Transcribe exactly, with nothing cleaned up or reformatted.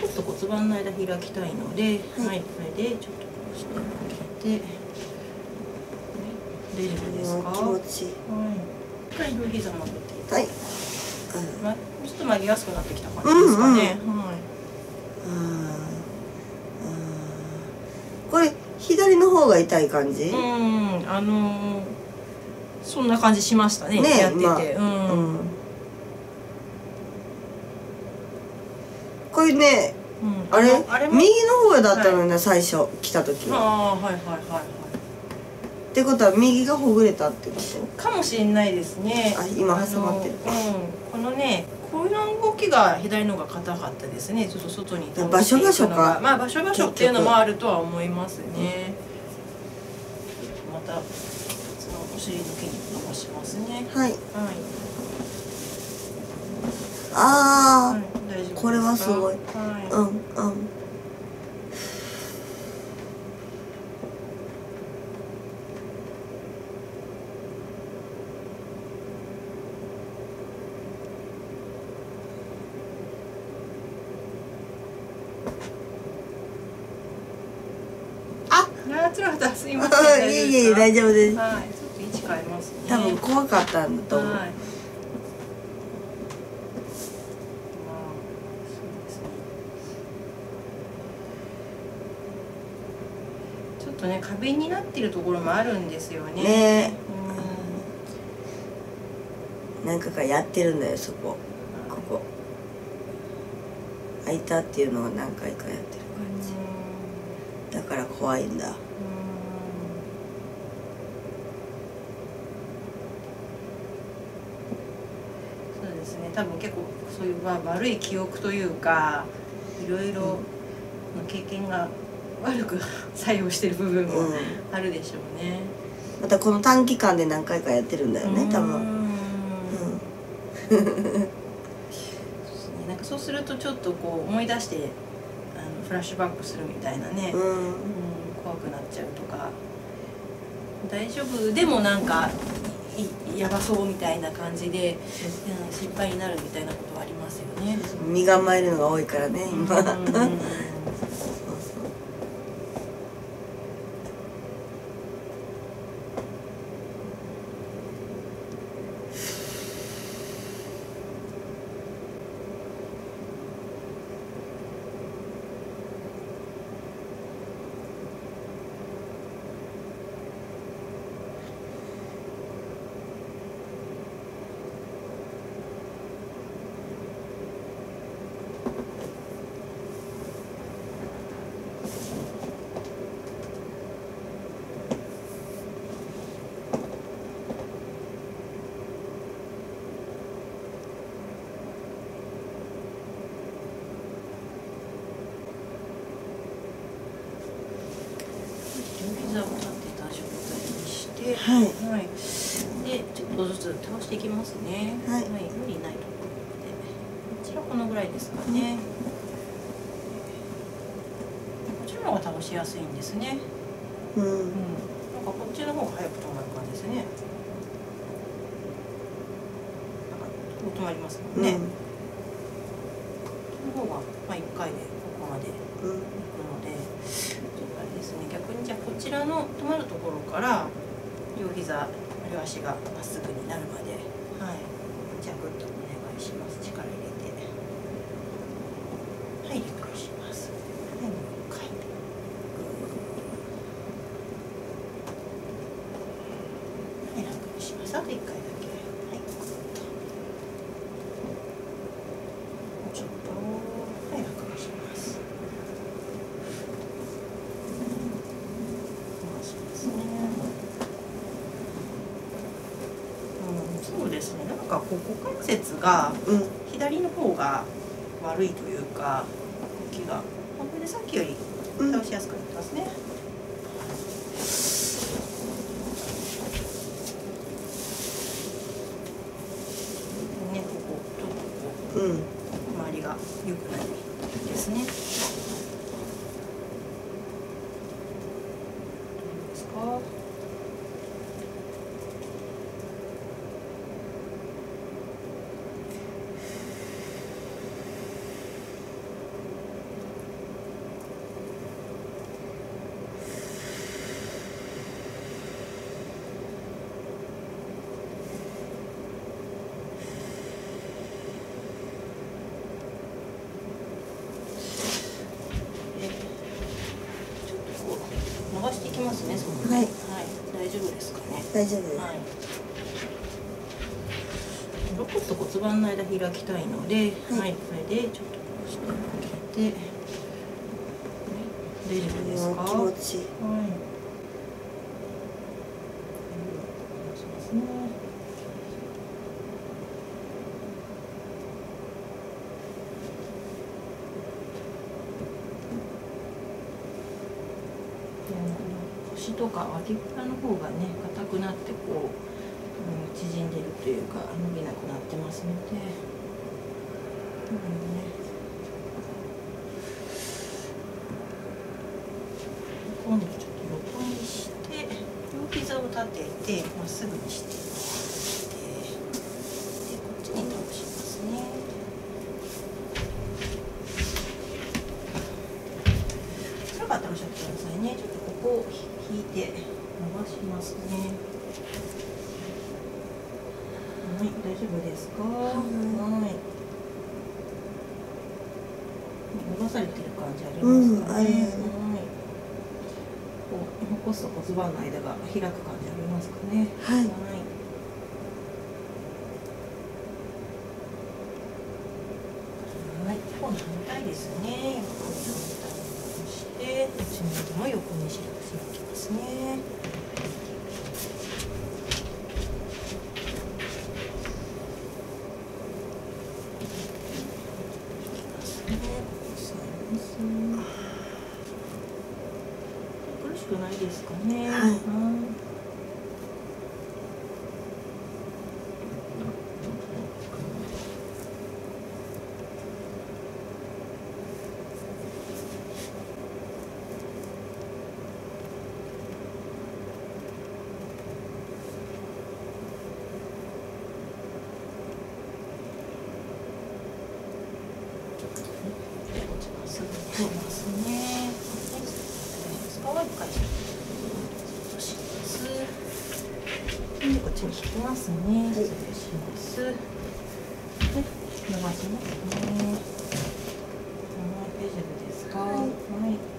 ちょっと骨盤の間開きたいので、はい、はい、これでちょっとこうして開けて、大丈夫ですか？ 気持ちいい。 はい。一回両膝曲げて。 はい。 ま、ちょっと曲げやすくなってきた感じですかね。うんうん、はい。 これ左の方が痛い感じ？ うん、あのー、そんな感じしましたね。ね、やってて、まあ、うん、うん。 これね、うん、あれ、あれ右の方だったのね、はい、最初来た時は。 ああ、はいはいはいはい。 ってことは右がほぐれたってこと？ かもしれないですね。 あ、今挟まってる。 うん、このね、この動きが左の方が硬かったですね。ちょっと外に倒していくのが。 場所場所か。 まあ場所場所っていうのもあるとは思いますね。またそのお尻の筋肉伸ばしますね。 はい。はい。ああ、はい、大丈夫ですか？これはすごい。はい、うんうん。 あ、つらかった。すいません。 いえいえ、大丈夫です。 はい、ちょっと位置変えますね。 多分怖かったんだと思う。はい、ちょっとね、過敏になってるところもあるんですよね。ね、うん、なんかがやってるんだよ、そこ。ここ。開いたっていうのを何回かやってる感じ。だから怖いんだ。 そうですね。多分結構そういう悪い記憶というか、いろいろの経験が悪く作用してる部分もあるでしょうね。 うん、またこの短期間で何回かやってるんだよね、多分。うん。 なんかそうするとちょっとこう思い出してあのフラッシュバックするみたいなね。うん、うん、怖くなっちゃうとか。大丈夫でもなんかやばそうみたいな感じで、うん、心配になるみたいなことはありますよね。 身構えるのが多いからね、今。 膝を立てた状態にして、 はい、 はい、でちょっとずつ倒していきますね。はい、はい、無理ないところで、こちらこのぐらいですかね。こっちの方が倒しやすいんですね。うん、うん、なんかこっちの方が早く止まる感じですね。なんか止まりますもんね。うん、こっちの方がまあいっかいでここまで行くので。逆にじゃあこちらの止まるところから両膝両足がまっすぐになるまで、はい、じゃあグッとお願いします。力入れて、はい、ゆっくりします。はい、もう一回、はい、楽にします。あと一回だけ、はい、グッと、もうちょっと、はい、楽にします。そうですね。なんかこう股関節が左の方が悪いというか、動きが、これでさっきより倒しやすくなってますね。ね、ここちょっとこう周りが良くなるですね。どうですか？ ますね。そのね、 はい、 はい、大丈夫ですかね。 大丈夫です。 はい。肋骨と骨盤の間開きたいので、はい、はい、これでちょっとこうしてあげて、大丈夫ですか？ 気持ちいい。はい。 しますね。腰とか脇腹の方がね硬くなってこう、うん、縮んでるというか伸びなくなってますので、うんね、今度ちょっと横にして両膝を立ててまっすぐにしてでこっちに倒しますね。辛かったらおっしゃってくださいね。ちょっとここを引いて伸ばしますね。はい、大丈夫ですか？はい。伸ばされてる感じありますかね？はい。こう残すと骨盤の間が開く感じありますかね？ はい。はい。 はい、今度反対ですね。横に反対して、内側も横に開きますね。苦しくないですかね。はい。しますね。はい、一回戻します。で、こっちに引きますね。失礼します。で、伸ばしますね。はい、大丈夫ですか？はい。